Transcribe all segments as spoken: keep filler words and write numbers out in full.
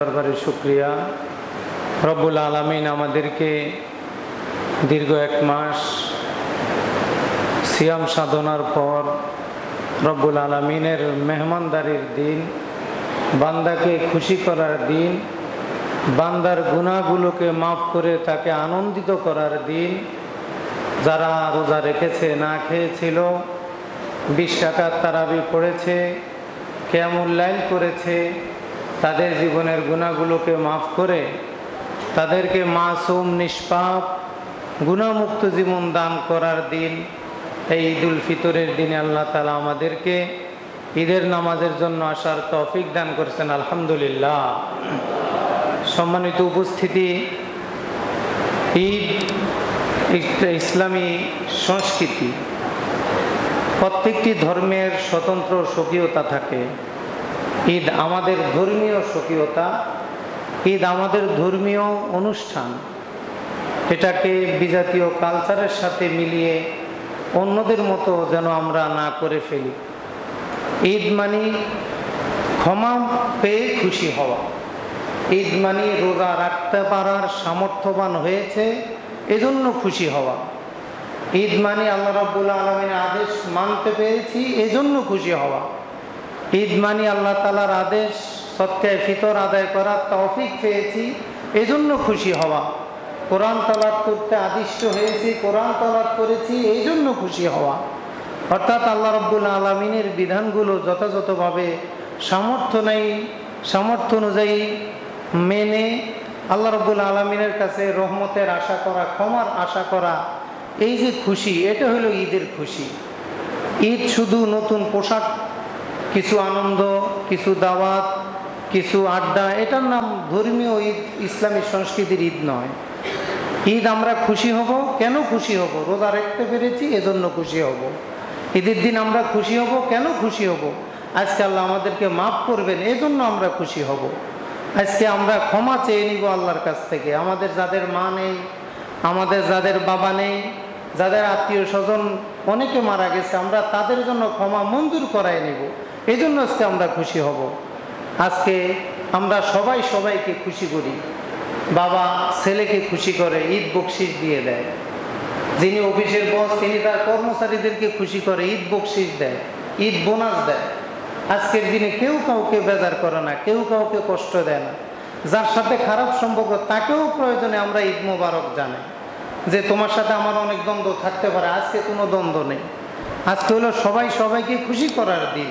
দরবারে শুকরিয়া। রব্বুল আলামিন আমাদেরকে দীর্ঘ এক মাস সিয়াম সাধনার পর রব্বুল আলামিনের মেহমানদারির দিন, বান্দাকে খুশি করার দিন, বান্দার গুনাহগুলোকে মাফ করে তাকে আনন্দিত করার দিন। যারা রোজা রেখেছে, না খেয়েছিল, বিশ রাকাত তারাবি পড়েছে, কিয়ামুল লাইল করেছে, তাদের জীবনের গুনাহগুলোকে মাফ করে তাদেরকে মাসুম নিষ্পাপ গুনাহমুক্ত জীবন দান করার দিন। এই ঈদুল ফিতরের দিনে আল্লাহ তাআলা আমাদেরকে ঈদের নামাজের জন্য আসার তৌফিক দান করেছেন, আলহামদুলিল্লাহ। সম্মানিত উপস্থিতি, ঈদ ইসলামী সংস্কৃতি, প্রত্যেকটি ধর্মের স্বতন্ত্র স্বকীয়তা থাকে। ঈদ আমাদের ধর্মীয় স্বকীয়তা, ঈদ আমাদের ধর্মীয় অনুষ্ঠান। এটাকে বিজাতীয় কালচারের সাথে মিলিয়ে অন্যদের মতো যেন আমরা না করে ফেলি। ঈদ মানে ক্ষমা পেয়ে খুশি হওয়া, ঈদ মানে রোজা রাখতে পারার সামর্থ্যবান হয়েছে এজন্য খুশি হওয়া, ঈদ মানে আল্লাহ রাব্বুল আলামিনের আদেশ মানতে পেরেছি এজন্য খুশি হওয়া, ঈদ মানে আল্লাহ তাআলার আদেশ সৎকায়ে ফিতর আদায় করার তৌফিক পেয়েছি এজন্য খুশি হওয়া, কোরআন তেলাওয়াত করতে আদিষ্ট হয়েছি, কোরআন তেলাওয়াত করেছি এই জন্য খুশি হওয়া। অর্থাৎ আল্লাহ রাব্বুল আলামিনের বিধানগুলো যথাযথভাবে সামর্থ্য নেই, সামর্থ্য অনুযায়ী মেনে আল্লাহ রাব্বুল আলামিনের কাছে রহমতের আশা করা, ক্ষমার আশা করা, এই যে খুশি, এটা হলো ঈদের খুশি। ঈদ শুধু নতুন পোশাক, কিছু আনন্দ, কিছু দাওয়াত, কিছু আড্ডা, এটার নাম ধর্মীয় ঈদ, ইসলামী সংস্কৃতির ঈদ নয়। ঈদ আমরা খুশি হব, কেন খুশি হব? রোজা রাখতে পেরেছি এজন্য খুশি হব। ঈদের দিন আমরা খুশি হব, কেন খুশি হব? আজকে আল্লাহ আমাদেরকে মাফ করবেন এজন্য আমরা খুশি হব। আজকে আমরা ক্ষমা চেয়ে নিব আল্লাহর কাছ থেকে। আমাদের যাদের মা নেই, আমাদের যাদের বাবা নেই, যাদের আত্মীয় স্বজন অনেকে মারা গেছে, আমরা তাদের জন্য ক্ষমা মঞ্জুর করায় নেব, এই জন্য আজকে আমরা খুশি হব। আজকে আমরা সবাই সবাইকে খুশি করি। বাবা ছেলেকে খুশি করে, ঈদ বকশিস দিয়ে দেয়। যিনি অফিসের বস, তিনি তার কর্মচারীদেরকে খুশি করে, ঈদ বকশিস দেয়, ঈদ বোনাস দেয়। আজকের দিনে কেউ কাউকে বেজার করে না, কেউ কাউকে কষ্ট দেয় না। যার সাথে খারাপ সম্পর্ক তাকেও প্রয়োজনে আমরা ঈদ মোবারক জানাই, যে তোমার সাথে আমার অনেক দ্বন্দ্ব থাকতে পারে, আজকে কোনো দ্বন্দ্ব নেই। আজকে হলো সবাই সবাইকে খুশি করার দিন।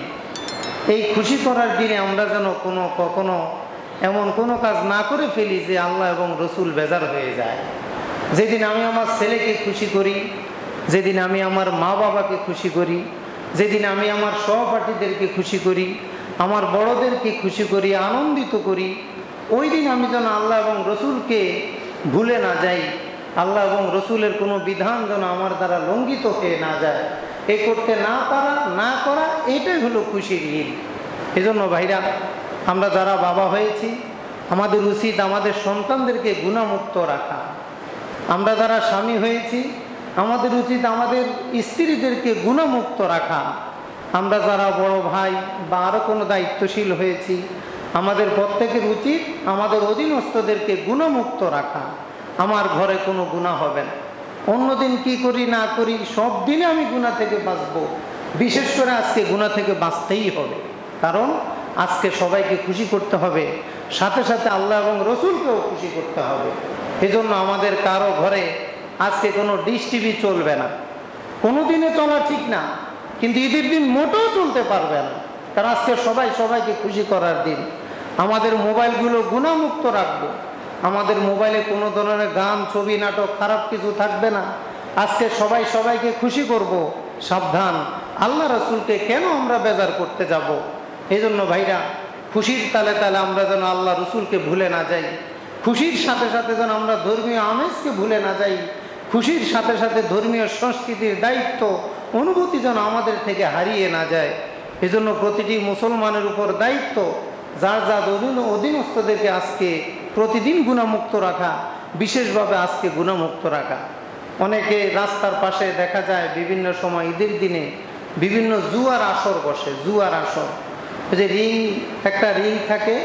এই খুশি করার দিনে আমরা যেন কোনো কখনো এমন কোনো কাজ না করে ফেলি যে আল্লাহ এবং রসুল বেজার হয়ে যায়। যেদিন আমি আমার ছেলেকে খুশি করি, যেদিন আমি আমার মা বাবাকে খুশি করি, যেদিন আমি আমার সহপাঠীদেরকে খুশি করি, আমার বড়দেরকে খুশি করি, আনন্দিত করি, ওই দিন আমি যেন আল্লাহ এবং রসুলকে ভুলে না যাই, আল্লাহ এবং রসুলের কোনো বিধান যেন আমার দ্বারা লঙ্ঘিত হয়ে না যায়। এ করতে না পারা, না করা, এটাই হলো খুশির ঈদ। এজন্য ভাইরা, আমরা যারা বাবা হয়েছি আমাদের উচিত আমাদের সন্তানদেরকে গুনাহমুক্ত রাখা। আমরা যারা স্বামী হয়েছি আমাদের উচিত আমাদের স্ত্রীদেরকে গুনাহমুক্ত রাখা। আমরা যারা বড় ভাই বা আরও কোনো দায়িত্বশীল হয়েছি আমাদের প্রত্যেকের উচিত আমাদের অধীনস্থদেরকে গুনাহমুক্ত রাখা। আমার ঘরে কোনো গুনাহ হবে না, অন্যদিন কি করি না করি সব দিনে আমি গুনাহ থেকে বাঁচবো, বিশেষ করে আজকে গুনাহ থেকে বাঁচতেই হবে। কারণ আজকে সবাইকে খুশি করতে হবে, সাথে সাথে আল্লাহ এবং রসুলকেও খুশি করতে হবে। এজন্য আমাদের কারো ঘরে আজকে কোনো ডিশ টিভি চলবে না, কোনো দিনে চলা ঠিক না, কিন্তু ঈদের দিন মোটেও চলতে পারবে না। কারণ আজকে সবাই সবাইকে খুশি করার দিন। আমাদের মোবাইলগুলো গুনাহমুক্ত রাখবো, আমাদের মোবাইলে কোনো ধরনের গান, ছবি, নাটক, খারাপ কিছু থাকবে না। আজকে সবাই সবাইকে খুশি করব। সাবধান, আল্লাহ রসুলকে কেন আমরা বেজার করতে যাব? এই জন্য ভাইরা, খুশির তালে তালে আমরা যেন আল্লাহ রসুলকে ভুলে না যাই, খুশির সাথে সাথে যেন আমরা ধর্মীয় আমেজকে ভুলে না যাই, খুশির সাথে সাথে ধর্মীয় সংস্কৃতির দায়িত্ব, অনুভূতি যেন আমাদের থেকে হারিয়ে না যায়। এজন্য প্রতিটি মুসলমানের উপর দায়িত্ব যার যার অধীনস্থদেরকে আজকে প্রতিদিন গুনাহমুক্ত রাখা, বিশেষভাবে আজকে গুনাহমুক্ত রাখা। অনেকে রাস্তার পাশে দেখা যায় বিভিন্ন সময় ঈদের দিনে বিভিন্ন জুয়ার আসর বসে, জুয়ার আসর, যে রিং, একটা রিং থাকে,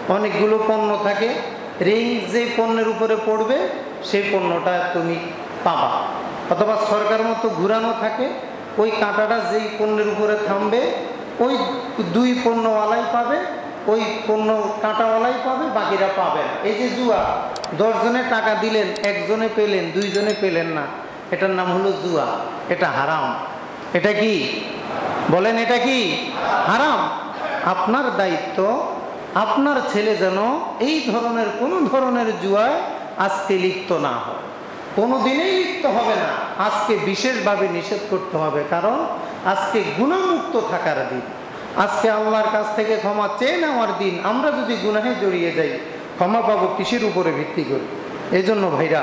অনেকগুলো পণ্য থাকে, রিং যে পণ্যের উপরে পড়বে সেই পণ্যটা তুমি পাবা, অথবা সরকার মতো ঘুরানো থাকে, ওই কাঁটাটা যেই পণ্যের উপরে থামবে ওই দুই পণ্যওয়ালাই পাবে, ওই পণ্য কাঁটাওয়ালাই পাবে, বাকিরা পাবে না। এই যে জুয়া, দশজনে টাকা দিলেন, একজনে পেলেন, দুইজনে পেলেন না, এটার নাম হলো জুয়া, এটা হারাম। এটা কি বলেন? এটা কি হারাম? আপনার দায়িত্ব আপনার ছেলে যেন এই ধরনের কোনো ধরনের জুয়ায় আজকে লিপ্ত না হয়, কোনো দিনেই লিপ্ত হবে না। আজকে বিশেষভাবে নিষেধ করতে হবে, কারণ আজকে গুনাহমুক্ত থাকার দিন, আজকে আল্লাহর কাছ থেকে ক্ষমা চেয়ে নেওয়ার দিন। আমরা যদি গুনাহে জড়িয়ে যাই, ক্ষমা পাবো কিসের উপরে ভিত্তি করে? এই জন্য ভাইরা,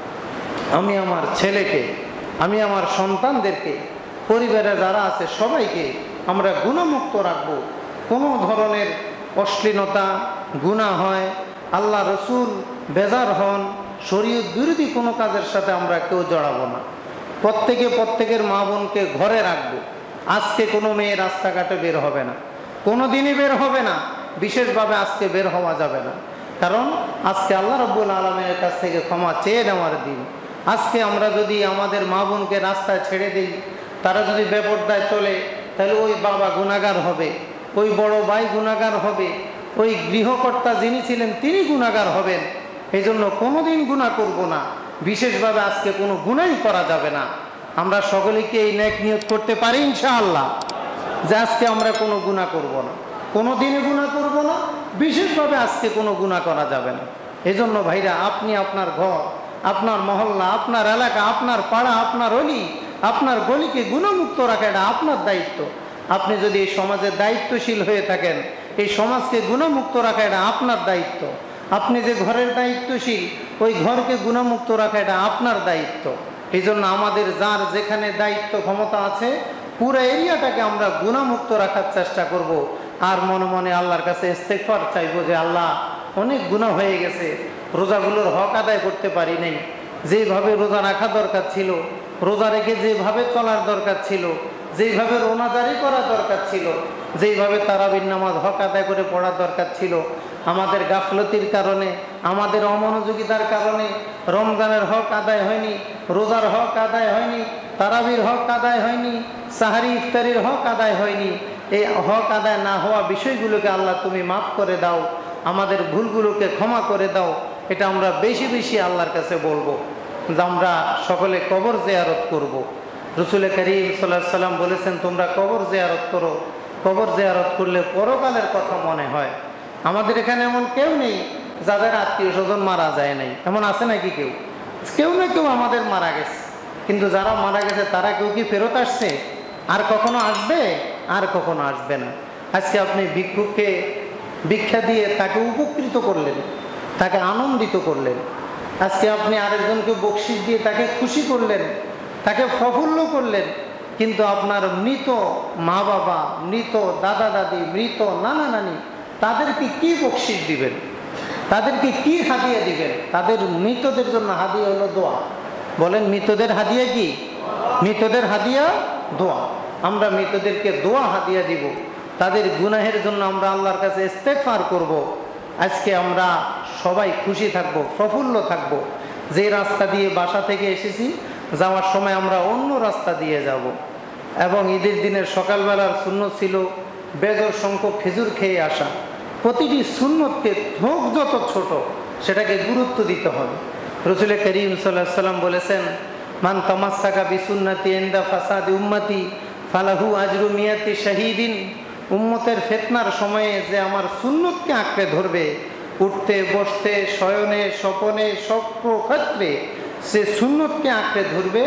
আমি আমার ছেলেকে, আমি আমার সন্তানদেরকে, পরিবারে যারা আছে সবাইকে আমরা গুনাহমুক্ত রাখবো। কোনো ধরনের অশ্লীলতা, গুনাহ হয়, আল্লাহ রসুল বেজার হন, শরীয়ত বিরোধী কোনো কাজের সাথে আমরা কেউ জড়াবো না। প্রত্যেকে প্রত্যেকের মা বোনকে ঘরে রাখবো। আজকে কোনো মেয়ে রাস্তাঘাটে বের হবে না, কোনো দিনই বের হবে না, বিশেষভাবে আজকে বের হওয়া যাবে না, কারণ আজকে আল্লাহ রাব্বুল আলামিনের কাছ থেকে ক্ষমা চেয়ে নেওয়ার দিন। আজকে আমরা যদি আমাদের মা বোনকে রাস্তায় ছেড়ে দিই, তারা যদি বেপরদায় চলে, তাহলে ওই বাবা গুনাহগার হবে, ওই বড় ভাই গুনাহগার হবে, ওই গৃহকর্তা যিনি ছিলেন তিনি গুনাহগার হবেন। এই জন্য কোনোদিন গুনাহ করব না, বিশেষভাবে আজকে কোনো গুনাহই করা যাবে না। আমরা সকলেকে এই নেক নিয়ত করতে পারি ইনশাআল্লাহ, যে আজকে আমরা কোনো গুনাহ করব না, কোনো দিনে গুনাহ করব না, বিশেষভাবে আজকে কোনো গুনাহ করা যাবে না। এই জন্য ভাইরা, আপনি আপনার ঘর, আপনার মহল্লা, আপনার এলাকা, আপনার পাড়া, আপনার অলি, আপনার গলিকে গুনাহমুক্ত রাখা এটা আপনার দায়িত্ব। আপনি যদি এই সমাজের দায়িত্বশীল হয়ে থাকেন, এই সমাজকে গুনাহমুক্ত রাখা এটা আপনার দায়িত্ব। আপনি যে ঘরের দায়িত্বশীল, ওই ঘরকে গুনাহমুক্ত রাখা এটা আপনার দায়িত্ব। এই জন্য আমাদের যার যেখানে দায়িত্ব ক্ষমতা আছে, পুরো এরিয়াটাকে আমরা গুনাহমুক্ত রাখার চেষ্টা করব। আর মনে মনে আল্লাহর কাছে ইস্তেগফার চাইবো যে আল্লাহ, অনেক গুনাহ হয়ে গেছে, রোজাগুলোর হক আদায় করতে পারি নাই, যেভাবে রোজা রাখা দরকার ছিল, রোজা রেখে যেভাবে চলার দরকার ছিল, যেইভাবে রোনাজারি করা দরকার ছিল, যেইভাবে তারাবির নামাজ হক আদায় করে পড়ার দরকার ছিল, আমাদের গাফলতির কারণে, আমাদের অমনোযোগিতার কারণে রমজানের হক আদায় হয়নি, রোজার হক আদায় হয়নি, তারাবির হক আদায় হয়নি, সাহারি ইফতারির হক আদায় হয়নি। এই হক আদায় না হওয়া বিষয়গুলোকে আল্লাহ তুমি মাফ করে দাও, আমাদের ভুলগুলোকে ক্ষমা করে দাও। এটা আমরা বেশি বেশি আল্লাহর কাছে বলবো, যে আমরা সকলে কবর জিয়ারত করব। রসুল করিম সাল্লাল্লাহু আলাইহি সাল্লাম বলেছেন, তোমরা কবর জিয়ারত করো, কবর জিয়ারত করলে পরকালের কথা মনে হয়। আমাদের এখানে এমন কেউ নেই যাদের আত্মীয় স্বজন মারা যায় নাই, এমন আছে নাকি? কেউ কেউ না কেউ আমাদের মারা গেছে, কিন্তু যারা মারা গেছে তারা কেউ কি ফেরত আসছে? আর কখনো আসবে? আর কখনো আসবে না। আজকে আপনি ভিক্ষুককে ভিক্ষা দিয়ে তাকে উপকৃত করলেন, তাকে আনন্দিত করলেন। আজকে আপনি আরেকজনকে বকশিশ দিয়ে তাকে খুশি করলেন, তাকে প্রফুল্ল করলেন, কিন্তু আপনার মৃত মা বাবা, মৃত দাদা দাদি, মৃত নানা নানি, তাদেরকে কি বকশিশ দিবেন? তাদেরকে কি হাদিয়া দিবেন? তাদের মৃতদের জন্য হাদিয়া হলো দোয়া। বলেন, মৃতদের হাদিয়া কি? মৃতদের হাদিয়া দোয়া। আমরা মৃতদেরকে দোয়া হাদিয়া দিব, তাদের গুনাহের জন্য আমরা আল্লাহর কাছে ইস্তেগফার করব। আজকে আমরা সবাই খুশি থাকব, প্রফুল্ল থাকব। যে রাস্তা দিয়ে বাসা থেকে এসেছি, যাওয়ার সময় আমরা অন্য রাস্তা দিয়ে যাব। এবং ঈদের দিনের সকালবেলার সুন্নত ছিল বেজর সংখ্যক খেজুর খেয়ে আসা। প্রতিটি সুন্নতকে হোক যত ছোট, সেটাকে গুরুত্ব দিতে হবে। রসুল করিম সাল্লাল্লাহু আলাইহি সাল্লাম বলেছেন, মান তামাসসাকা বিসুন্নতি ইনদা ফাসাদি উম্মতি ফালাহু আজরু মিয়াতি শাহীদিন। উম্মতের ফিতনার সময়ে যে আমার সুন্নতকে আঁকড়ে ধরবে, উঠতে বসতে, শয়নে স্বপনে সব ক্ষেত্রে সে সুন্নতকে আঁকড়ে ধরবে,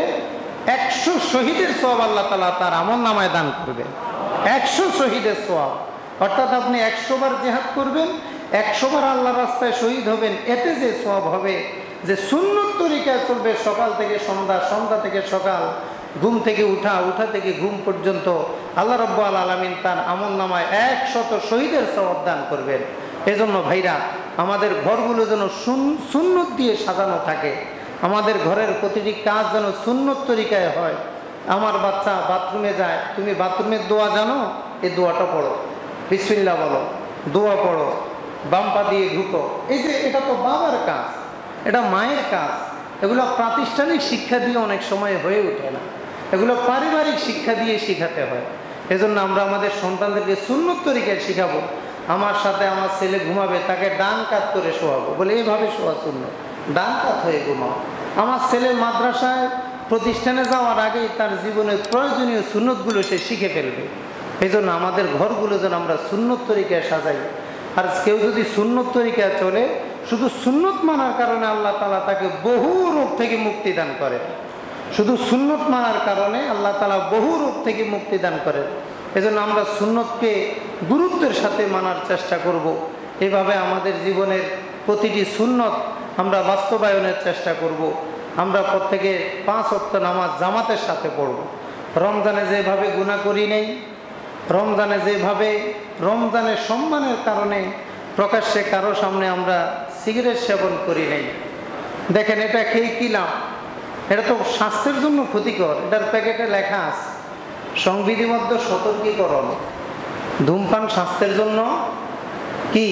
একশো শহীদের সওয়াব আল্লাহ তাআলা তার আমলনামায় দান করবে। একশো শহীদের সওয়াব, অর্থাৎ আপনি একশো বার জিহাদ করবেন, একশো বার আল্লাহর রাস্তায় শহীদ হবেন, এতে যে সওয়াব হবে, যে সুন্নত তরিকায় চলবে সকাল থেকে সন্ধ্যা, সন্ধ্যা থেকে সকাল, ঘুম থেকে উঠা, উঠা থেকে ঘুম পর্যন্ত, আল্লাহ রাব্বুল আলামিন তার আমলনামায় একশত শহীদের সওয়াব দান করবেন। এজন্য ভাইরা, আমাদের ঘরগুলো যেন সুন্নত দিয়ে সাজানো থাকে, আমাদের ঘরের প্রতিটি কাজ যেন সুন্নত তরিকায় হয়। আমার বাচ্চা বাথরুমে যায়, তুমি বাথরুমের দোয়া জানো? এই দোয়াটা পড়ো, বিসমিল্লাহ বলো, দোয়া পড়ো, বাম পা দিয়ে ঢুকো, এই যে এটা তো বাবার কাজ, এটা মায়ের কাজ। এগুলো প্রাতিষ্ঠানিক শিক্ষা দিয়ে অনেক সময় হয়ে ওঠে না, এগুলো পারিবারিক শিক্ষা দিয়ে শেখাতে হয়। এজন্য আমরা আমাদের সন্তানদেরকে সুন্নত তরিকায় শেখাবো। আমার সাথে আমার ছেলে ঘুমাবে, তাকে ডান কাত করে শোয়াবো, বলে এইভাবে শোয়া সুন্নত, ডান কাত হয়ে ঘুমাও। আমার ছেলে মাদ্রাসায় প্রতিষ্ঠানে যাওয়ার আগেই তার জীবনের প্রয়োজনীয় সুন্নতগুলো সে শিখে ফেলবে। এই জন্য আমাদের ঘরগুলো যেন আমরা সুন্নত তরিকায় সাজাই। আর কেউ যদি সুন্নত তরিকায় চলে, শুধু সুন্নত মানার কারণে আল্লাহ তাআলা তাকে বহু রোগ থেকে মুক্তি দান করে। শুধু সুন্নত মানার কারণে আল্লাহ তাআলা বহু রোগ থেকে মুক্তি দান করেন। এজন্য আমরা সুন্নতকে গুরুত্বের সাথে মানার চেষ্টা করব। এভাবে আমাদের জীবনের প্রতিটি সুন্নত আমরা বাস্তবায়নের চেষ্টা করব। আমরা প্রত্যেকে পাঁচ ওয়াক্ত নামাজ জামাতের সাথে পড়ব। রমজানে যেভাবে গুনাহ করি নেই, রমজানে যেভাবে রমজানের সম্মানের কারণে প্রকাশ্যে কারো সামনে আমরা সিগারেট সেবন করি নেই। দেখেন এটা খেয়ে কি লাভ? এটা তো স্বাস্থ্যের জন্য ক্ষতিকর। এটার প্যাকেটে লেখা আছে সংবিধিবদ্ধ সতর্কীকরণ, ধূমপান স্বাস্থ্যের জন্য কি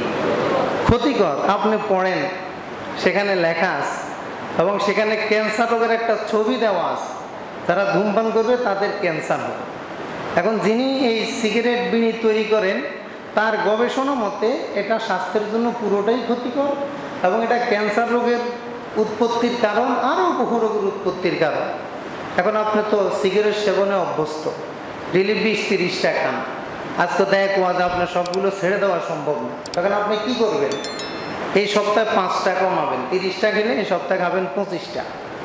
ক্ষতিকর। আপনি পড়েন, সেখানে লেখা আছে, এবং সেখানে ক্যান্সার রোগের একটা ছবি দেওয়া আছে। যারা ধূমপান করবে তাদের ক্যান্সার হবে। এখন যিনি এই সিগারেট বিড়ি তৈরি করেন, তার গবেষণা মতে এটা স্বাস্থ্যের জন্য পুরোটাই ক্ষতিকর, এবং এটা ক্যান্সার রোগের উৎপত্তির কারণ, আরও বহু রোগের উৎপত্তির কারণ। এখন আপনি তো সিগারেট সেবনে অভ্যস্ত, ডেলি বিশ তিরিশটা খান, আজকে দেখ ওয়াজ আপনার সবগুলো ছেড়ে দেওয়া সম্ভব না। তখন আপনি কি করবেন? এই সপ্তাহে পাঁচটা কমাবেন, তিরিশটা খেলে এই সপ্তাহে খাবেন পঁচিশটা,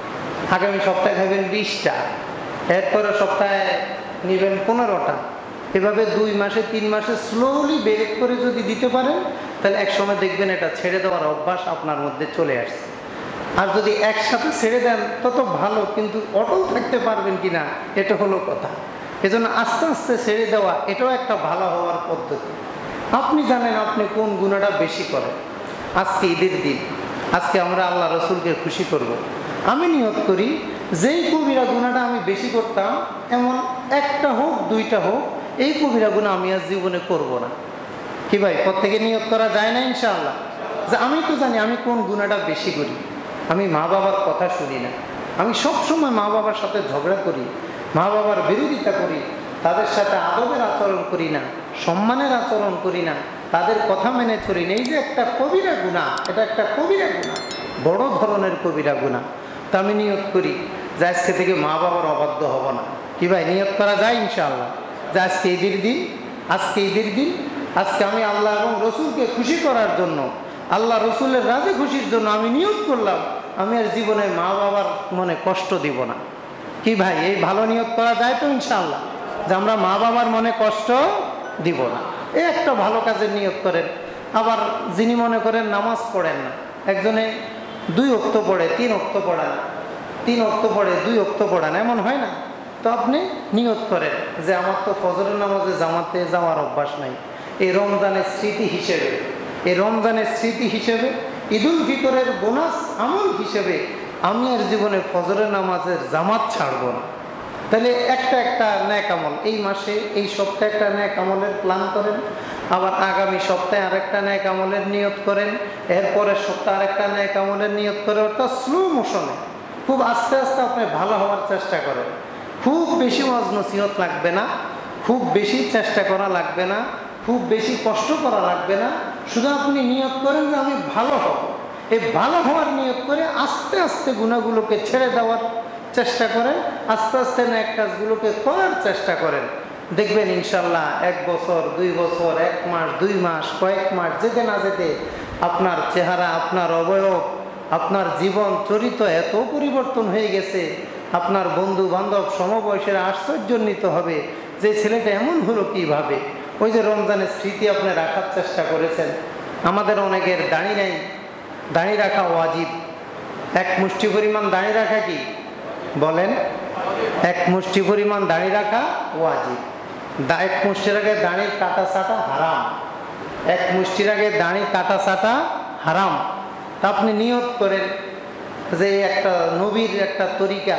আগামী সপ্তাহে খাবেন বিশটা, এরপরে সপ্তাহে নেবেন পনেরোটা। এভাবে দুই মাসে তিন মাসে স্লোলি ব্রেক করে যদি দিতে পারেন, তাহলে এক সময় দেখবেন এটা ছেড়ে দেওয়ার অভ্যাস আপনার মধ্যে চলে আসছে। আর যদি একসাথে ছেড়ে দেন তত ভালো, কিন্তু অটল থাকতে পারবেন কিনা এটা হলো কথা। এজন্য আস্তে আস্তে ছেড়ে দেওয়া এটাও একটা ভালো হওয়ার পদ্ধতি। আপনি জানেন আপনি কোন গুনাহটা বেশি করেন। আজকে ঈদের দিন, আজকে আমরা আল্লাহ রসুলকে খুশি করব। আমি নিয়ত করি যেই কবিরা গুনাহটা আমি বেশি করতাম, এমন একটা হোক দুইটা হোক, এই কবিরা গুনাহ আমি আজ জীবনে করব না। কি ভাই, প্রত্যেকে নিয়ত করা যায় না ইনশাআল্লাহ? যে আমি তো জানি আমি কোন গুনাহটা বেশি করি। আমি মা বাবার কথা শুনি না, আমি সব সময় মা বাবার সাথে ঝগড়া করি, মা বাবার বিরোধিতা করি, তাদের সাথে আদবের আচরণ করি না, সম্মানের আচরণ করি না, তাদের কথা মেনে চলি না। এই যে একটা কবিরা গুনাহ, এটা একটা কবিরা গুনাহ, বড় ধরনের কবিরা গুনাহ। তা আমি নিয়ত করি যে আজকে থেকে মা বাবার অবাধ্য হব না। কি ভাই, নিয়ত করা যায় ইনশাআল্লাহ? যে আজকে ঈদের দিন, আজকে ঈদের দিন, আজকে আমি আল্লাহ এবং রসুলকে খুশি করার জন্য, আল্লাহ রসুলের রাজে খুশির জন্য আমি নিয়ত করলাম আমি আর জীবনে মা বাবার মনে কষ্ট দিব না। কি ভাই, এই ভালো নিয়ত করা যায় তো ইনশাআল্লাহ? যে আমরা মা বাবার মনে কষ্ট দিব না। এই একটা ভালো কাজের নিয়ত করেন। আবার যিনি মনে করেন নামাজ পড়েন না, একজনে দুই ওয়াক্ত পড়ে, তিন ওয়াক্ত পড়ে না, তিন ওয়াক্ত পড়ে দুই ওয়াক্ত পড়ে না, এমন হয় না? তো আপনি নিয়ত করেন যে আমার তো ফজরের নামাজে জামাতে যাওয়ার অভ্যাস নাই, এই রমজানের স্মৃতি হিসেবে, এই রমজানের স্মৃতি হিসেবে, ঈদুল ফিতরের বোনাস আমল হিসেবে আমি আর জীবনে ফজরের নামাজের জামাত ছাড়ব না। তাহলে একটা একটা নেক আমল, এই মাসে এই সপ্তাহে একটা নেক আমলের প্ল্যান করেন, আবার আগামী সপ্তাহে আরেকটা নেক আমলের নিয়ত করেন, এরপরের সপ্তাহে আরেকটা নেক আমলের নিয়ত করে, অর্থাৎ স্লো মোশনে খুব আস্তে আস্তে আপনি ভালো হওয়ার চেষ্টা করেন। খুব বেশি ওয়াজ নসিহত লাগবে না, খুব বেশি চেষ্টা করা লাগবে না, খুব বেশি কষ্ট করা লাগবে না। শুধু আপনি নিয়ত করেন যে আমি ভালো হব। এই ভালো হওয়ার নিয়ত করে আস্তে আস্তে গুনাহগুলোকে ছেড়ে দেওয়ার চেষ্টা করেন, আস্তে আস্তে নেক কাজগুলোকে করার চেষ্টা করেন। দেখবেন ইনশাল্লাহ এক বছর, দুই বছর, এক মাস, দুই মাস, কয়েক মাস যেতে না যেতে আপনার চেহারা, আপনার অবয়ব, আপনার জীবন চরিত্র এত পরিবর্তন হয়ে গেছে, আপনার বন্ধু বান্ধব সমবয়সের আশ্চর্যান্বিত হবে যে ছেলেটা এমন হলো কিভাবে। ওই যে রমজানের স্মৃতি আপনি রাখার চেষ্টা করেছেন। আমাদের অনেকের দাড়ি নেই, দাড়ি রাখা ওয়াজিব। এক মুষ্টি পরিমাণ দাড়ি রাখা কি বলেন? এক মুষ্টি পরিমাণ দাড়ি রাখা ওয়াজিব। এক মুষ্টির আগে দাড়ি কাটা ছাটা হারাম, এক মুষ্টির আগে দাড়ি কাটা ছাটা হারাম। তা আপনি নিয়ত করেন যে একটা নবীর একটা তরিকা,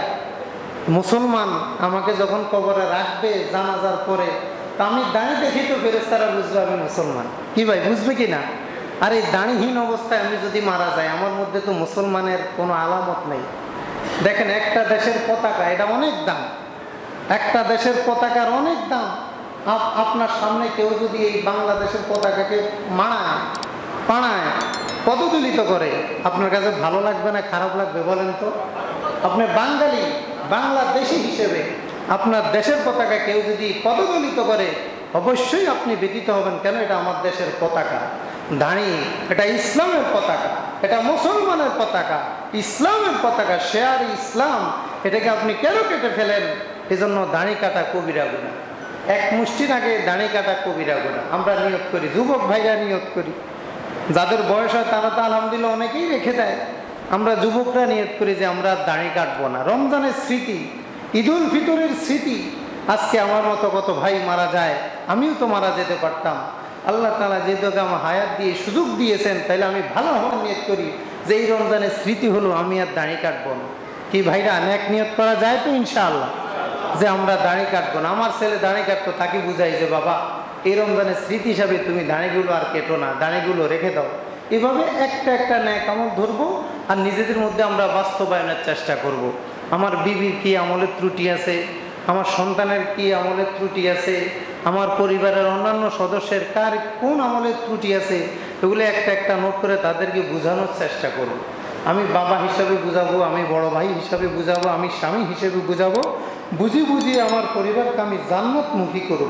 মুসলমান আমাকে যখন কবরে রাখবে জানাজার পরে, তা আমি দাঁড়িয়ে দেখি তো ফেরেশতারা বুঝবে আমি মুসলমান। কি ভাই, বুঝবে কি না? আর এই দাড়িহীন অবস্থায় আমি যদি মারা যাই, আমার মধ্যে তো মুসলমানের কোনো আলামত নেই। দেখেন, একটা দেশের পতাকা, এটা অনেক দাম, একটা দেশের পতাকার অনেক দাম। আপনার সামনে কেউ যদি এই বাংলাদেশের পতাকাকে মানায়, পাড়ায়, পদদলিত করে, আপনার কাছে ভালো লাগবে না খারাপ লাগবে বলেন তো? আপনি বাঙালি, বাংলাদেশি হিসেবে আপনার দেশের পতাকা কেউ যদি পদদলিত করে, অবশ্যই আপনি ব্যথিত হবেন। কেন? এটা আমার দেশের পতাকা, দাঁড়ি, এটা ইসলামের পতাকা, এটা মুসলমানের পতাকা, ইসলামের পতাকা, শেয়ার ইসলাম, এটাকে আপনি কেন কেটে ফেলেন? এজন্য দাঁড়ি কাটা কবিরা গুনাহ। এক মুষ্টির আগে দাঁড়ি কাটা কবিরা গুনাহ। আমরা নিয়ত করি, যুবক ভাইরা নিয়ত করি, যাদের বয়স হয় তারা তো আলহামদুলিল্লাহ অনেকেই রেখে দেয়। আমরা যুবকরা নিয়ত করি যে আমরা দাঁড়ি কাটবো না। রমজানের স্মৃতি, ঈদুল ফিতরের স্মৃতি, আজকে আমার মতো কত ভাই মারা যায়, আমিও তো মারা যেতে পারতাম। আল্লাহ তাআলা যেহেতু আমার হায়াত দিয়ে সুযোগ দিয়েছেন, তাইলে আমি ভালো হওয়ার নিয়ত করি যে এই রমজানের স্মৃতি হলো আমি আর দাঁড়ি কাটবো না। কি ভাইরা, অনেক নিয়ত করা যায় তো ইনশাআল্লাহ যে আমরা দাঁড়ি কাটবো না। আমার ছেলে দাঁড়ি কাটতো, তাকে বুঝাই যে বাবা এই রমজানের স্মৃতি হিসাবে তুমি দাঁড়িগুলো আর কেটো না, দাঁড়িগুলো রেখে দাও। এভাবে একটা একটা ন্যাক আমল ধরবো আর নিজেদের মধ্যে আমরা বাস্তবায়নের চেষ্টা করব। আমার বিবির কি আমলের ত্রুটি আছে, আমার সন্তানের কি আমলের ত্রুটি আছে, আমার পরিবারের অন্যান্য সদস্যের কার কোন আমলের ত্রুটি আছে, এগুলো একটা একটা নোট করে তাদেরকে বোঝানোর চেষ্টা করব। আমি বাবা হিসাবে বুঝাবো, আমি বড় ভাই হিসাবে বুঝাবো, আমি স্বামী হিসেবে বুঝাবো, বুঝি বুঝি আমার পরিবারকে আমি জান্নাতমুখী করব।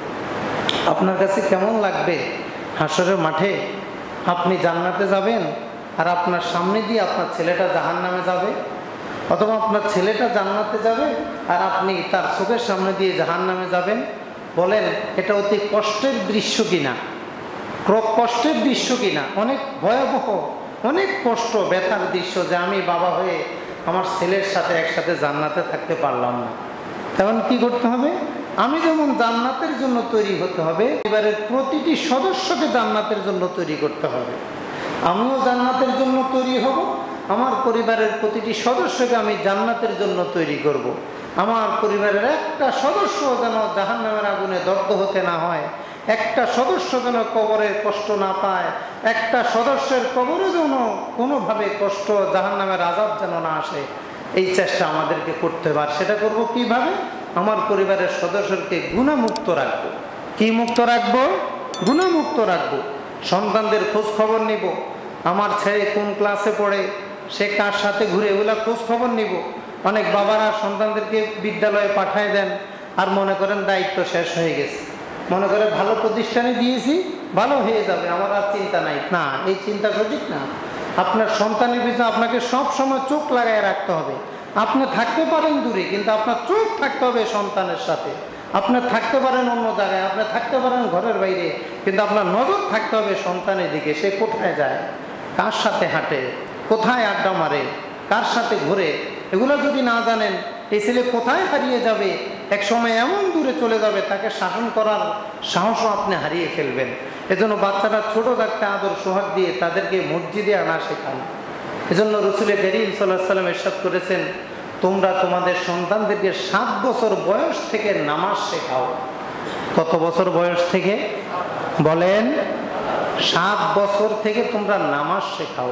আপনার কাছে কেমন লাগবে হাসরের মাঠে আপনি জান্নাতে যাবেন আর আপনার সামনে দিয়ে আপনার ছেলেটা জাহান্নামে যাবে, অথবা আপনার ছেলেটা জান্নাতে যাবে আর আপনি তার চোখের সামনে দিয়ে জাহান্নামে যাবেন? বলেন, এটা অতি কষ্টের দৃশ্য কিনা? কষ্টের দৃশ্য কিনা? অনেক ভয়াবহ, অনেক কষ্ট, ব্যথার দৃশ্য যে আমি বাবা হয়ে আমার ছেলের সাথে একসাথে জান্নাতে থাকতে পারলাম না। তখন কি করতে হবে? আমি যেমন জান্নাতের জন্য তৈরি হতে হবে, পরিবারের প্রতিটি সদস্যকে জান্নাতের জন্য তৈরি করতে হবে। আমিও জান্নাতের জন্য তৈরি হব, আমার পরিবারের প্রতিটি সদস্যকে আমি জান্নাতের জন্য তৈরি করব। আমার পরিবারের একটা সদস্য যেন জাহান্নামের আগুনে দগ্ধ হতে না হয়, একটা সদস্য যেন কবরের কষ্ট না পায়, একটা সদস্যের কবরে যেন কোনোভাবে কষ্ট, জাহান্নামের আযাব যেন না আসে, এই চেষ্টা আমাদেরকে করতে হবে। আর সেটা করব কিভাবে? আমার পরিবারের সদস্যকে গুনাহমুক্ত রাখবো। কি মুক্ত রাখবো? গুনাহমুক্ত রাখবো। সন্তানদের খোঁজ খবর নিব, আমার ছেলে কোন ক্লাসে পড়ে, সে কার সাথে ঘুরে, এগুলা খোঁজ খবর নিব। অনেক বাবারা সন্তানদেরকে বিদ্যালয়ে পাঠায় দেন আর মনে করেন দায়িত্ব শেষ হয়ে গেছে, মনে করে ভালো প্রতিষ্ঠানে দিয়েছি, ভালো হয়ে যাবে, আমার আর চিন্তা নাই। না, এই চিন্তা সঠিক না। আপনার সন্তানের পিছনে আপনাকে সব সময় চোখ লাগায় রাখতে হবে। আপনি থাকতে পারেন দূরে, কিন্তু আপনার চোখ থাকতে হবে সন্তানের সাথে। আপনি থাকতে পারেন অন্য জায়গায়, আপনি থাকতে পারেন ঘরের বাইরে, কিন্তু আপনার নজর থাকতে হবে সন্তানের দিকে। সে কোথায় যায়, কার সাথে হাঁটে, কোথায় আড্ডা মারে, কার সাথে ঘুরে, এগুলো যদি না জানেন, এই ছেলে কোথায় হারিয়ে যাবে, এক সময় এমন দূরে চলে যাবে, তাকে শাসন করার সাহসও আপনি হারিয়ে ফেলবেন। এজন্য বাচ্চারা ছোট থাকতে আদর সোহাগ দিয়ে তাদেরকে মসজিদে আনা শেখান। এজন্য রাসূল কারীম সাল্লাল্লাহু আলাইহি ওয়াসাল্লাম ইরশাদ করেছেন, তোমরা তোমাদের সন্তানদেরকে সাত বছর বয়স থেকে নামাজ শেখাও। কত বছর বয়স থেকে? বলেন, সাত বছর থেকে তোমরা নামাজ শেখাও।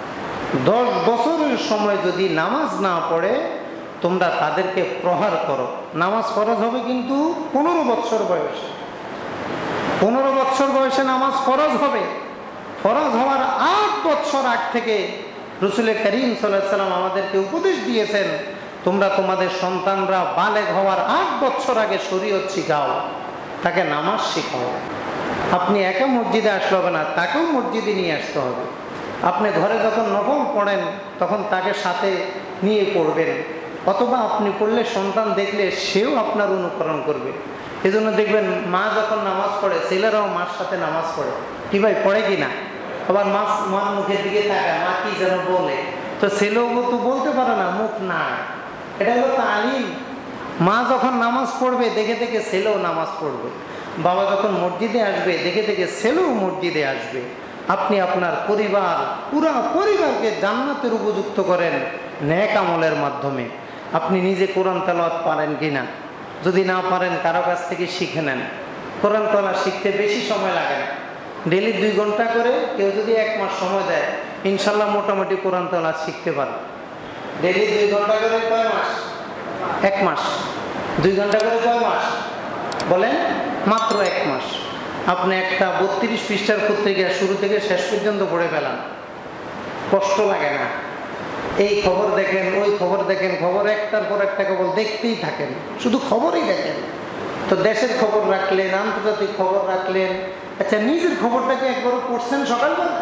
দশ বছরের সময় যদি নামাজ না পড়ে, তোমরা তাদেরকে প্রহার করো। নামাজ ফরজ হবে কিন্তু পনেরো বছর বয়সে, পনেরো বছর বয়সে নামাজ ফরজ হবে। ফরজ হওয়ার আট বছর আগ থেকে রাসূল কারীম সাল্লাল্লাহু আলাইহি ওয়াসাল্লাম আমাদেরকে উপদেশ দিয়েছেন, তোমরা তোমাদের সন্তানরা বালেগ হওয়ার আট বছর আগে শরীয়ত শিখাও, তাকে নামাজ শেখাও। আপনি একা মসজিদে আসলে হবে না, তাকেও মসজিদে নিয়ে আসতে হবে। আপনি ঘরে যখন নফল পড়েন তখন তাকে সাথে নিয়ে পড়বেন, অথবা আপনি পড়লে সন্তান দেখলে সেও আপনার অনুকরণ করবে। এজন্য দেখবেন মা যখন নামাজ পড়ে, ছেলেরাও মার সাথে নামাজ পড়ে। কি ভাই, পড়ে কি না? আবার মা মার মুখের দিকে তাকায়, মা কি যেন বলে, তো ছেলেও তো বলতে পারে না, মুখ না। এটা হলো তালিম। মা যখন নামাজ পড়বে দেখে দেখে ছেলেও নামাজ পড়বে। বাবা যখন মসজিদে আসবে দেখে দেখে ছেলেও মসজিদে আসবে। আপনি আপনার পরিবার, পুরা পরিবারকে জান্নাতের উপযুক্ত করেন নেক আমলের মাধ্যমে। আপনি নিজে কোরআন তেলাওয়াত পারেন কিনা? যদি না পারেন কারো কাছ থেকে শিখে নেন। কোরআন তেলাওয়াত শিখতে বেশি সময় লাগে না, ডেলি দুই ঘন্টা করে কেউ যদি এক মাস সময় দেয়, ইনশাল্লাহ মোটামুটি কোরআন তেলাওয়াত শিখতে পারে। ডেলি দুই ঘন্টা করে কয় মাস? এক মাস। দুই ঘন্টা করে কয় মাস বলেন? মাত্র এক মাস। আপনি একটা বত্রিশ পৃষ্ঠার পত্রিকা শুরু থেকে শেষ পর্যন্ত পড়ে ফেলান, কষ্ট লাগে না। এই খবর দেখেন, ওই খবর দেখেন, খবর একটার পর একটা কেবল দেখতেই থাকেন, শুধু খবরই দেখেন। তো দেশের খবর রাখলেন, আন্তর্জাতিক খবর রাখলেন, আচ্ছা নিজের খবরটাকে একবারও পড়ছেন সকালবেলা?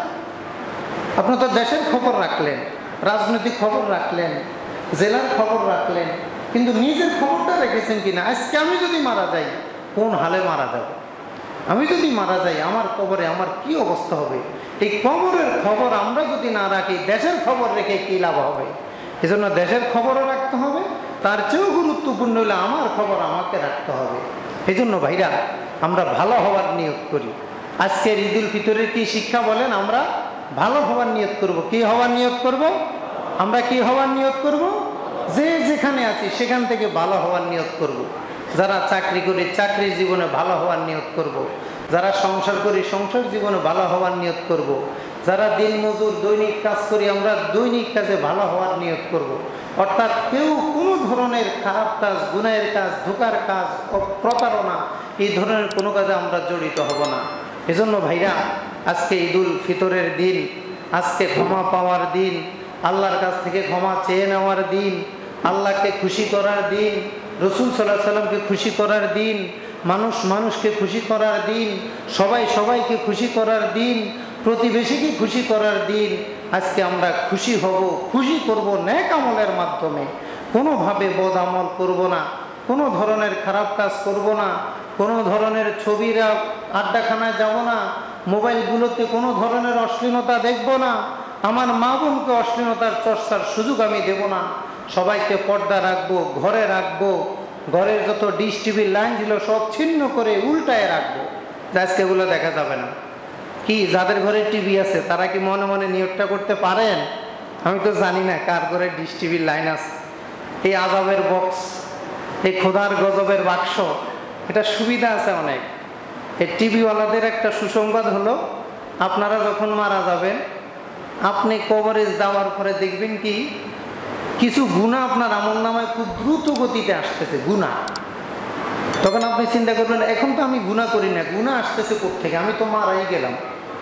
আপনি তো দেশের খবর রাখলেন, রাজনৈতিক খবর রাখলেন, জেলার খবর রাখলেন, কিন্তু নিজের খবরটা রেখেছেন কিনা? আজকে আমি যদি মারা যাই কোন হালে মারা যাব? আমি যদি মারা যাই আমার কবরে আমার কি অবস্থা হবে? এই কবরের খবর আমরা যদি না রাখি, দেশের খবর রেখে কি লাভ হবে? এজন্য দেশের খবরও রাখতে হবে, তার চেয়েও গুরুত্বপূর্ণ হলে আমার খবর আমাকে রাখতে হবে। এই জন্য ভাইরা, আমরা ভালো হওয়ার নিয়ত করি। আজকের ঈদুল ফিতরের কি শিক্ষা বলেন? আমরা ভালো হওয়ার নিয়ত করব। কি হওয়ার নিয়ত করব? আমরা কি হওয়ার নিয়ত করব? যে যেখানে আছি সেখান থেকে ভালো হওয়ার নিয়ত করব। যারা চাকরি করি চাকরির জীবনে ভালো হওয়ার নিয়ত করব। যারা সংসার করি সংসার জীবনে ভালো হওয়ার নিয়ত করব। যারা দিন মজুর দৈনিক কাজ করি আমরা দৈনিক কাজে ভালো হওয়ার নিয়ত করব। অর্থাৎ কেউ কোনো ধরনের খারাপ কাজ, গুনাহের কাজ, ধোঁকার কাজ, প্রতারণা এই ধরনের কোনো কাজে আমরা জড়িত হব না। এজন্য ভাইরা, আজকে ঈদুল ফিতরের দিন, আজকে ক্ষমা পাওয়ার দিন, আল্লাহর কাছ থেকে ক্ষমা চেয়ে নেওয়ার দিন, আল্লাহকে খুশি করার দিন, রসুল সাল্লাল্লাহু আলাইহি সাল্লামকে খুশি করার দিন, মানুষ মানুষকে খুশি করার দিন, সবাই সবাইকে খুশি করার দিন, প্রতিবেশীকে খুশি করার দিন। আজকে আমরা খুশি হব, খুশি করব নেক আমলের মাধ্যমে। কোনোভাবে বদ আমল করব না, কোনো ধরনের খারাপ কাজ করব না, কোনো ধরনের ছবিরা আড্ডাখানায় যাব না, মোবাইলগুলোতে কোনো ধরনের অশ্লীলতা দেখব না, আমার মা বোনকে অশ্লীলতার চর্চার সুযোগ আমি দেব না। সবাইকে পর্দা রাখবো, ঘরে রাখবো, ঘরের যত ডিশ টিভির লাইন ছিল সব ছিন্ন করে উল্টায় রাখবো, আজকে এগুলো দেখা যাবে না। কি যাদের ঘরে টিভি আছে তারা কি মনে মনে নিয়োগটা করতে পারেন? আমি তো জানি না কার ঘরে ডিশ টিভির লাইন আছে। এই আজাবের বক্স, এই খোদার গজবের বাক্স, এটা সুবিধা আছে অনেক। এই টিভিওয়ালাদের একটা সুসংবাদ হলো, আপনারা যখন মারা যাবেন, আপনি কবরে যাওয়ার পরে দেখবেন কি কিছু গুনাহ আপনার আমল নামায় খুব দ্রুত গতিতে আসতেছে, গুনাহ। তখন আপনি চিন্তা করবেন, এখন তো আমি গুনাহ করি না, গুনাহ আসতেছে কোত্থেকে, আমি তো মারাই গেলাম।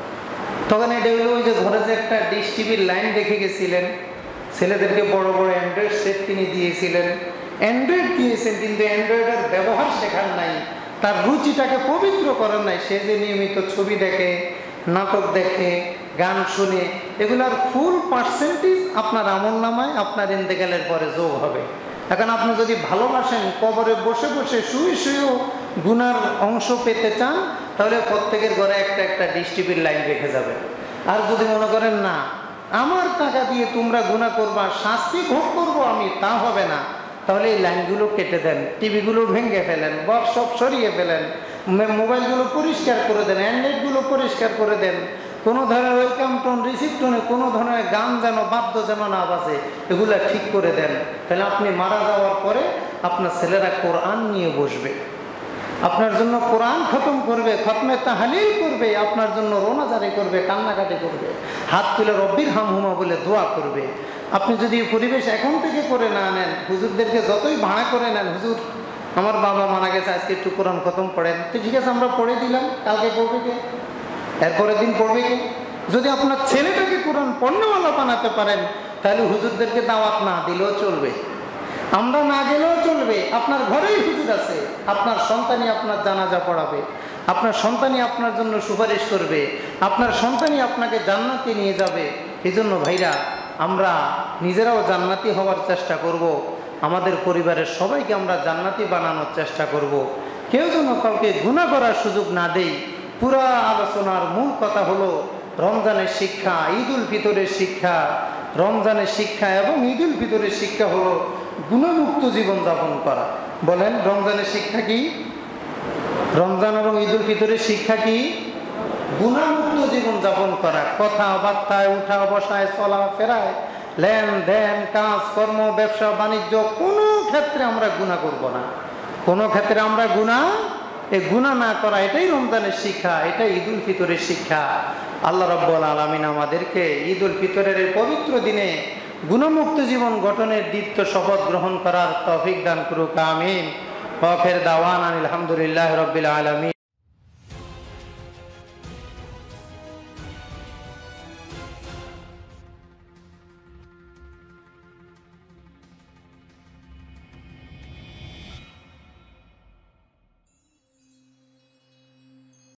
তখন এটা হলো ওই যে ঘরে যে একটা ডিশ টিভির লাইন দেখে গেছিলেন, ছেলেদেরকে বড় বড় অ্যান্ড্রয়েড সেট কিনে দিয়েছিলেন, অ্যান্ড্রয়েড দিয়েছেন কিন্তু অ্যান্ড্রয়েডের ব্যবহার শেখার নাই, তার রুচিটাকে পবিত্র করার নাই। সে যে নিয়মিত ছবি দেখে, নাটক দেখে, গান শুনে, এগুলার ফুল পার্সেন্টেজ আপনার আমল নামায় আপনার ইন্তেকালের পরে যোগ হবে। এখন আপনি যদি ভালোবাসেন, কবরে বসে বসে শুয়ে শুয়েও গুনার অংশ পেতে চান, তাহলে প্রত্যেকের ঘরে একটা একটা ডিশ টিভির লাইন রেখে যাবে। আর যদি মনে করেন না আমার টাকা দিয়ে তোমরা গুনাহ করবা, শাস্তি ভোগ করবো আমি, তা হবে না, তাহলে এই লাইনগুলো কেটে দেন, টিভিগুলো ভেঙে ফেলেন, বক্স সব সরিয়ে ফেলেন, মোবাইলগুলো পরিষ্কার করে দেন, অ্যান্ড্রয়েডগুলো পরিষ্কার করে দেন। কোনো ধরনের ওয়েলকাম টোন, রিসিভ টোনে কোনো ধরনের গান যেন, বাদ্য যেন না বাজে, এগুলো ঠিক করে দেন। তাহলে আপনি মারা যাওয়ার পরে আপনার ছেলেরা কোরআন নিয়ে বসবে, আপনার জন্য কোরআন খতম করবে, খতমে তাহলিল করবে, আপনার জন্য রোনাজারি করবে, কান্নাকাটি করবে, হাত তুলে রব্বির হামহুমা বলে দোয়া করবে। আপনি যদি পরিবেশ এখন থেকে করে না নেন, হুজুরদেরকে যতই ভাড়া করে নেন, হুজুর আমার বাবা মারা গেছে, আজকে একটু কোরআন খতম পড়েন, তো ঠিক আছে আমরা পড়ে দিলাম, কালকে পড়বে কে, এরপরের দিন পড়বে কে? যদি আপনার ছেলেটাকে কোরআন পণ্যওয়ালা বানাতে পারেন, তাহলে হুজুরদেরকে দাওয়াত না দিলেও চলবে, আমরা না গেলেও চলবে। আপনার ঘরেই হুজুর আছে, আপনার সন্তানই আপনার জানাজা পড়াবে, আপনার সন্তানই আপনার জন্য সুপারিশ করবে, আপনার সন্তানই আপনাকে জান্নাতে নিয়ে যাবে। এই জন্য ভাইরা, আমরা নিজেরাও জান্নাতি হওয়ার চেষ্টা করব, আমাদের পরিবারের সবাইকে আমরা জান্নাতি বানানোর চেষ্টা করব। কেউ যেন কাউকে গুনাহ করার সুযোগ না দেই। পুরা আলোচনার মূল কথা হলো রমজানের শিক্ষা, ঈদুল ফিতরের শিক্ষা। রমজানের শিক্ষা এবং ঈদুল ফিতরের শিক্ষা হলো গুণমুক্ত জীবনযাপন করা। বলেন, রমজানের শিক্ষা কি? রমজান এবং ঈদুল ফিতরের শিক্ষা কি? গুণমুক্ত জীবনযাপন করা। কথাবার্তায়, উঠা বসায়, চলা ফেরায়, লেনদেন, কাজ কর্ম, ব্যবসা বাণিজ্য, কোনো ক্ষেত্রে আমরা গুনাহ করব না, কোনো ক্ষেত্রে আমরা গুনাহ এই গুনাহ না করা, এটাই রমজানের শিক্ষা, এটাই ঈদ উল ফিতরের শিক্ষা। আল্লাহ রাব্বুল আলামিন আমাদেরকে ঈদ উল ফিতরের এই পবিত্র দিনে গুণমুক্ত জীবন গঠনের দীপ্ত শপথ গ্রহণ করার তৌফিক দান করুক, আমিন। ওয়া আখির দাওয়ানা আলহামদুলিল্লাহি রাব্বিল আলামিন।